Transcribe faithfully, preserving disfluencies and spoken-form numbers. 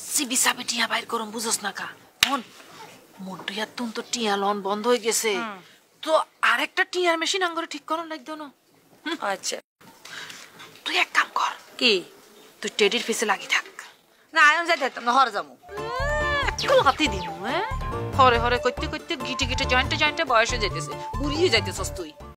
CB সাবি টিয়া বাইর করম বুঝছ না কা মন মন্টু ইয়ার তুন তো টিয়া লন বন্ধ হয়ে গেছে তো আরেকটা টিয়ার মেশিন আঙ্গরে ঠিক করন লাগতো না আচ্ছা তুই এক কাম কর কি তুই টেডির পিছে লাগি থাক না আমি যাই থাকতাম না হরে যাবো একটু হাতে দিন হ্যাঁ হরে হরে করতে করতে গিটে গিটে জয়েন্টে জয়েন্টে বয়স হয়ে যাইতেছে বুড়িয়ে যাইতেছস তুই